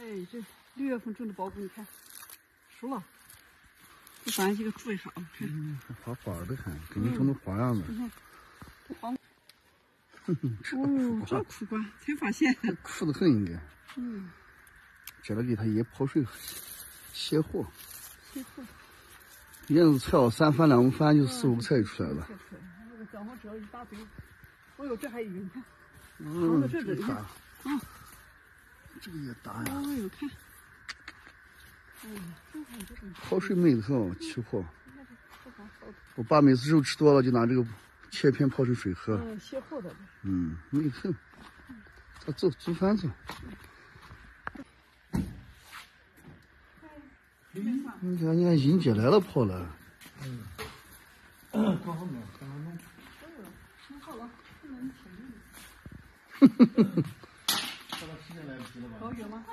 这6月份种的苞谷，你看熟了。这咱这个注意啥啊？ 还花花的看，跟你种的花样子。 你看，这黄。哦，这苦瓜才发现。 苦得很应该。 嗯。 这了给它一泡水卸货。 卸货。 也是采了3番2番就4、5个菜就出来了。 那个正好只要一大堆。哦呦，这还有你看。 这个大。 啊。 这个也大呀。 哦呦，看。 泡水没头起火。我爸每次肉吃多了就拿这个切片泡成水喝。 卸货的。 没头。咱走煮饭去。你看，迎接来了，跑了。 刚好没，刚好弄。 弄好了，不能停。 到了时间来不及了吧？ 好远吗？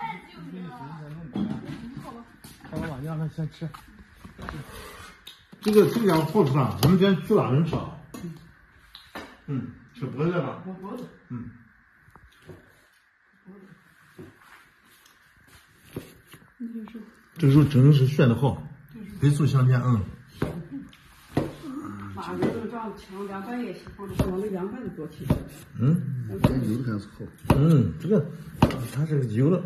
好了吧，让他先吃。这个样泡出上，我们今天去哪人吃？吃脖子吧？ 脖子。 这个肉真的是选的好，肥瘦相间， 马肉都这样强，凉拌也喜欢，往那凉拌的多起。 这油还是好。 这个它这个油了。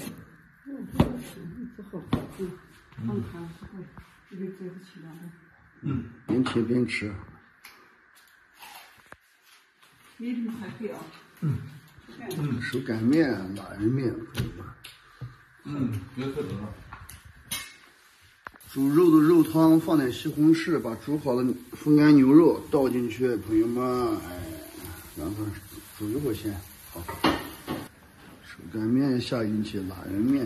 不好，看不会，这个接不起凉拌。 边切边吃。 没什么还可以啊。 手擀面、腊仁面， 别特别了。 煮肉的肉汤放点西红柿，把煮好的风干牛肉倒进去，朋友们，让它煮一会儿先。好，手擀面下进去，腊仁面，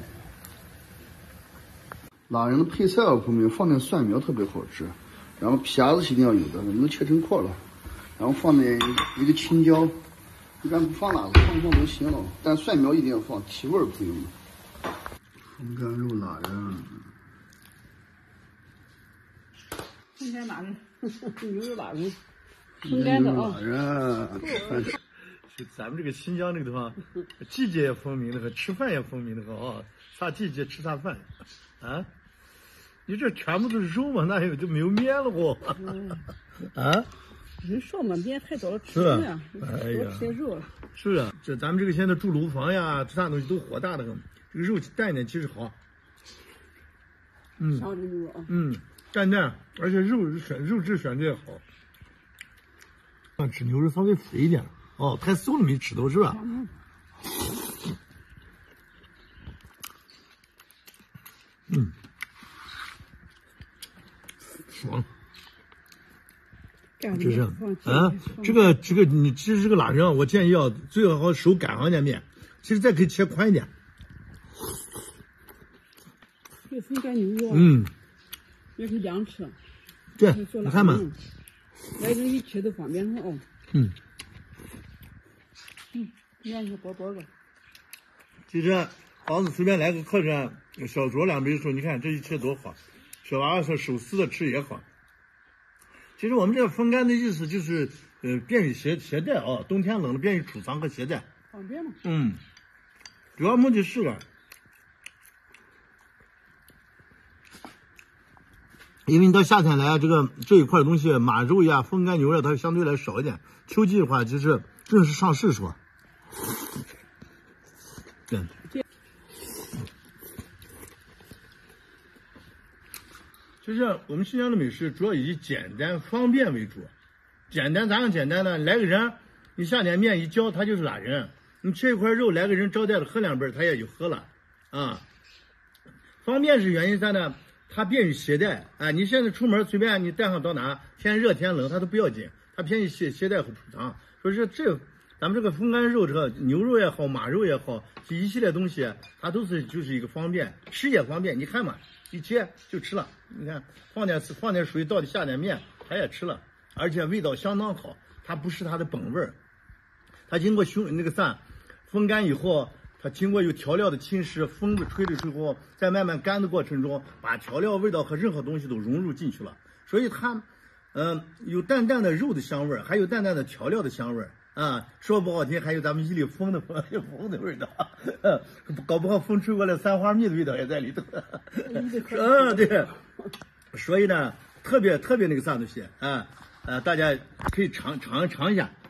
腊仁的配菜啊，朋友们，放点蒜苗特别好吃，然后皮子是一定要有的，能切成块了，然后放点一个青椒，一般不放辣子，放不放都行了，但蒜苗一定要放，提味儿，朋友们。风干肉腊仁。 风干腊仁，牛肉腊仁，风干的啊。 腊仁，吃饭吃。 是咱们这个新疆这个地方，季节也分明的很，吃饭也分明的很啊。啥季节吃啥饭啊？你这全部都是肉嘛，那有就没有面了不？ 人少嘛，面太多了吃不呀，多吃点肉了。 是啊，这咱们这个现在住楼房呀，这啥东西都火大的很，这个肉淡一点其实好。 像这牛肉啊。 淡淡，而且肉质选的也好。吃牛肉稍微肥一点，太瘦了没吃到是吧？爽。这是这个你其实这个腊仁，我建议最好手擀上点面，其实再可以切宽一点。 这风干牛肉。也可以凉吃。 对，你看嘛， 来人一切都方便了哦。面是薄薄的。 其实房子随便来个客人，小酌2杯水，你看这一切多好。小娃娃说手撕的吃也好。其实我们这个风干的意思就是，便于携带啊，冬天冷了便于储藏和携带。 方便嘛。 主要目的是因为你到夏天来，这一块东西，马肉呀、风干牛肉，它相对来少一点。秋季的话，就是正式上市说。对。其实我们新疆的美食主要以简单方便为主。简单咋样简单呢？来个人，你下点面一浇，他就是腊仁。你切一块肉，来个人招待了，喝2杯，他也就喝了啊。方便是原因在呢。它便于携带，你现在出门随便你带上到哪，天热天冷它都不要紧，它便于携带和储藏。所以说咱们这个风干肉，这个牛肉也好，马肉也好，这一系列东西，它都是就是一个方便，吃也方便。你看嘛，一切就吃了，你看放点水，倒下点面，它也吃了，而且味道相当好。它不是它的本味儿，它经过风干以后。它经过有调料的侵蚀，风子吹的时候，在慢慢干的过程中，把调料味道和任何东西都融入进去了，所以它，有淡淡的肉的香味儿，还有淡淡的调料的香味儿， 啊，说不好听，还有咱们伊犁风的味道，搞不好风吹过来，三花蜜的味道也在里头。对，所以呢，特别那个啥东西啊，大家可以尝一下。